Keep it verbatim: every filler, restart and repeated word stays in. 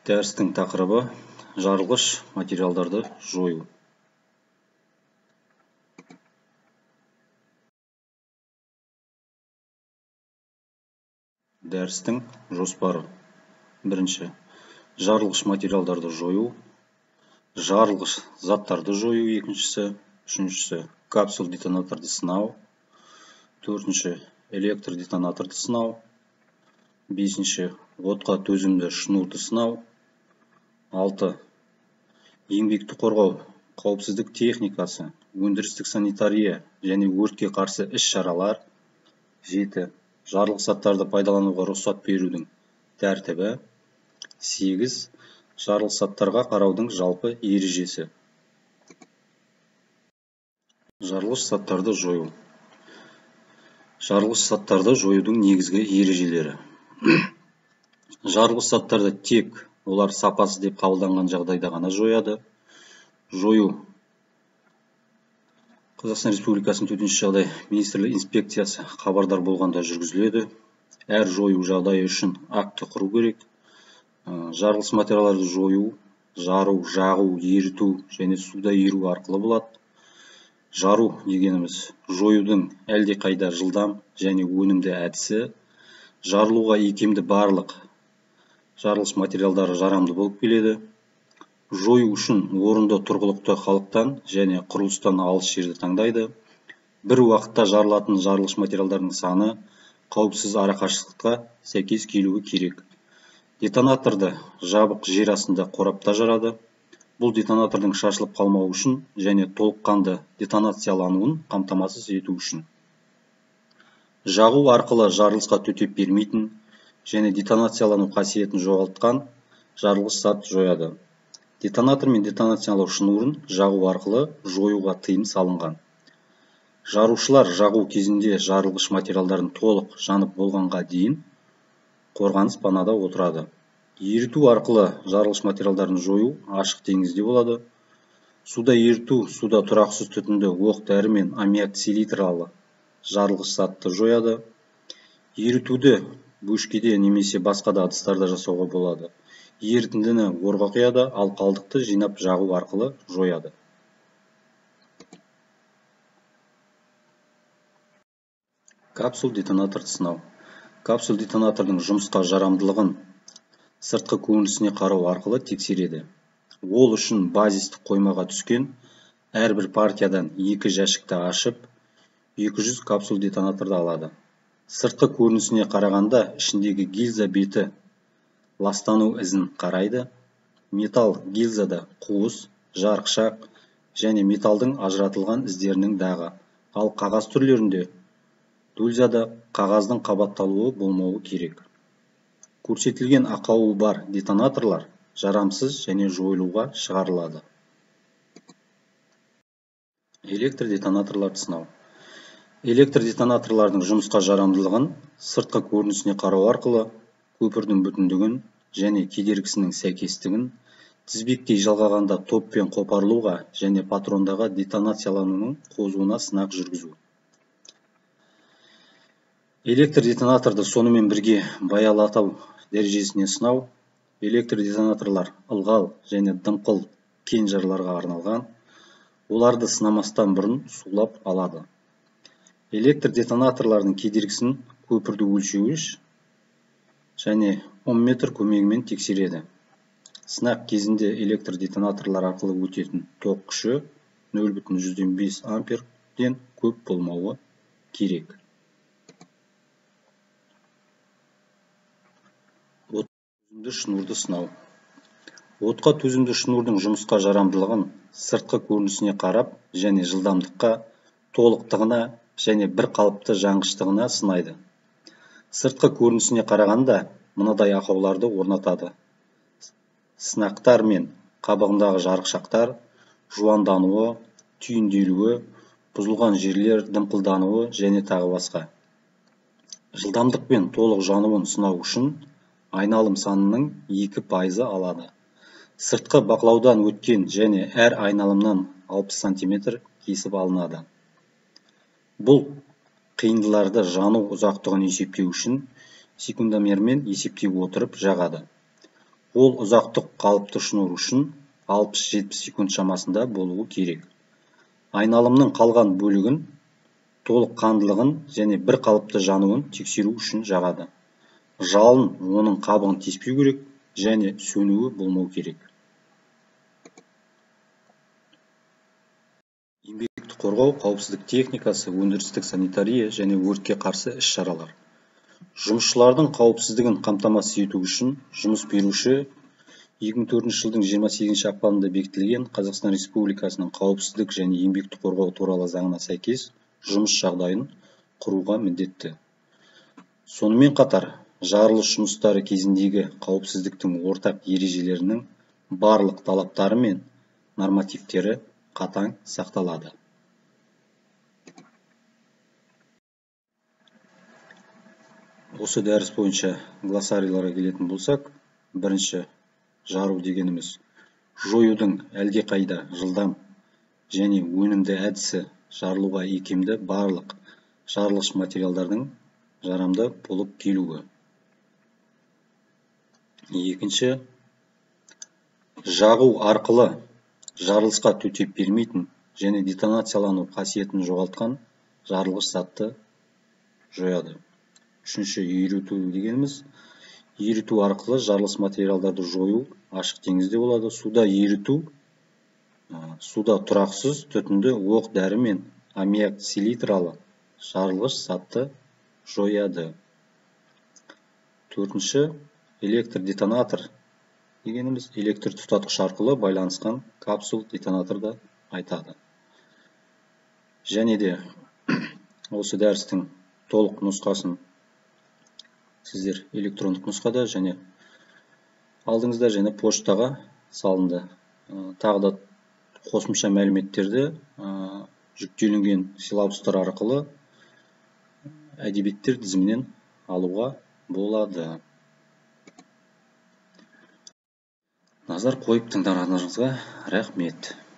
Дәрістің тақырыбы жарылғыш материалдарды жою. Дәрістің жоспары. Бірінші, жарылғыш материалдарды жою. Жарылғыш заттарды жою. Екіншісі. Үшіншісі, капсул детонаторды сынау. Төртінші, электр детонаторды сынау. Бесінші, отқа төзімді шнурды сынау. Алты. Еңбекті қорғау қауіпсіздік техникасы, өндірістік санитария және өртке қарсы іс-шаралар. Жеті. Жарылғыш заттарды пайдалануға рұқсат берудің тәртібі. Сегіз. Жарылғыш заттарға қараудың жалпы ережесі. Жарылғыш заттарды жою. Жарылғыш заттарды жоюдың негізгі ережелері. Жарылғыш заттарды тек олар сапасыз деп қабылданған жағдайда ғана жояды. Жою Қазақстан Республикасының төтенше жағдай министрлігі инспекциясы хабардар болғанда жүргізіледі. Әр жою жағдайы үшін акті құру керек. Жарылғыш материалдарды жою, жару, жағу, еріту және суда еру арқылы болады. Жару дегеніміз жоюдың әлдеқайда жылдам және өнімді әдісі. Жарылуға икемді барлық жарылғыш материалдары жарамды болып келеді. Жою үшін орынды тұрғылықты халықтан және құрылыстан алыс жерді таңдайды. Бір уақытта жарылатын жарылғыш материалдардың саны қауіпсіз арақашықтыққа сәйкес келуі керек. Детонаторды жабық жер астында қорапта жарады. Бұл детонатордың шашылып қалмауы үшін және толыққанды детонациялануын қамтамасыз ету үшін. Жағу арқылы жарылысқа төтеп бермейтін және детонациялану қасиетін жоғалтқан жарылғыш зат жояды. Детонатор мен детонациялау шнурын жағу арқылы жоюға тыйым салынған. Жарушылар жағу кезінде жарылғыш материалдарын толық жанып болғанға дейін қорғаныс панада отырады. Еріту арқылы жарылғыш материалдарын жою ашық теңізде болады. Суда еріту суда тұрақсыз түтінді оқ-дәрі мен аммиак селитралы жарылғыш затты жояды. Ерітуді бөшкеде немесе басқа да ыдыстарда жасауға болады. Ерітіндіні орға құяды, ал қалдықты жинап жағу арқылы жояды. Капсул детонаторды сынау. Капсул детонатордың жұмысқа жарамдылығын сыртқы көрінісіне қарау арқылы тексереді. Ол үшін базистік қоймаға түскен әрбір партиядан екі жәшікті ашып, екі жүз капсул детонаторды алады. Сыртқы көрінісіне қарағанда ішіндегі гильза беті ластану ізін қарайды. Металл гильзада қуыс, жарықшақ және металдың ажыратылған іздерінің дағы. Ал қағаз түрлерінде дульзада қағаздың қабатталуы болмауы керек. Көрсетілген ақауы бар детонаторлар жарамсыз және жойылуға шығарылады. Электр детонаторларды сынау. Электр детонаторлардың жұмысқа жарамдылығын сыртқы көрінісіне қарау арқылы көпірдің бүтіндігін және кедергісінің сәйкестігін тізбектей жалғағанда топпен қопарылуға және патрондағы детонациялануының қозуына сынақ жүргізу. Электр детонаторды сонымен бірге баялатау дәрежесіне сынау. Электр детонаторлар ылғал және дымқыл кен жарларға арналған. Оларды сынамастан бұрын сулап алады. Электр детонаторлардың кедергісін көпірді өлшеуіш және он метр көмегімен тексереді. Сынақ кезінде электр детонаторлар арқылы өтетін ток күші нөл бүтін жүзден бес амперден көп болмауы керек. Отқа төзімді шнурды сынау. Отқа төзімді шнурдың жұмысқа жарамдылығын сыртқы көрінісіне қарап және жылдамдыққа, толықтығына және бір қалыпты жанғыштығына сынайды. Сыртқы көрінісіне қарағанда мынадай ақауларды орнатады. Сынақтар мен қабығындағы жарықшақтар, жуандануы, түйінделуі, бұзылған жерлер дымқылдануы және тағы басқа. Жылдамдық пен толық жануын сынау үшін айналым санының екі пайызы алады. Сыртқы бақылаудан өткен және әр айналымнан алпыс сантиметр кесіп алынады. Бұл қиындыларды жану ұзақтығын есептеу үшін секундомермен есептей отырып жағады. ол ұзақтық қалыпты шнур үшін алпыс жетпіс секунд шамасында болуы керек. Айналымның қалған бөлігін толық қандылығын және бір қалыпты жануын тексеру үшін жағады. Жалын оның қабығын теспеу керек және сөнуі болмау керек. Еңбекті қорғау қауіпсіздік техникасы, өндірістік санитария және өртке қарсы іс-шаралар. Жұмысшылардың қауіпсіздігін қамтамасыз ету үшін жұмыс беруші екі мың төртінші жылдың жиырма сегізінші ақпанында бекітілген Қазақстан Республикасының қауіпсіздік және еңбекті қорғау туралы заңына сәйкес жұмыс жағдайын құруға міндетті. Сонымен қатар, жарылыс жұмыстары кезіндегі қауіпсіздіктің ортақ ережелерінің барлық талаптары мен нормативтері қатаң сақталады. Осы дәріс бойынша глоссарийларға келетін болсақ, бірінші, жару дегеніміз жоюдың әлдеқайда жылдам және өнімді әдісі, жарылуға икемді барлық жарылғыш материалдардың жарамды болып келуі. Екінші, жағу арқылы жарылысқа төтеп бермейтін және детонациялану қасиетін жоғалтқан жарылғыш затты жояды. Үшінші, еріту дегеніміз еріту арқылы жарылғыш материалдарды жою ашық теңізде болады. Суда еріту суда тұрақсыз түтінді оқ дәрі мен аммиак селитралы жарылғыш затты жояды. Төртінші, электр детонатор дегеніміз электр тұтатқыш арқылы байланысқан капсул детонаторды айтады. Және де осы дәрістің толық нұсқасын сіздер электрондық нұсқада және алдыңызда және поштаға салынды. Тағы да қосымша мәліметтерді жүктелінген силабустар арқылы әдебиеттер тізімінен алуға болады. Назар қойып тыңдағандарыңызға рахмет.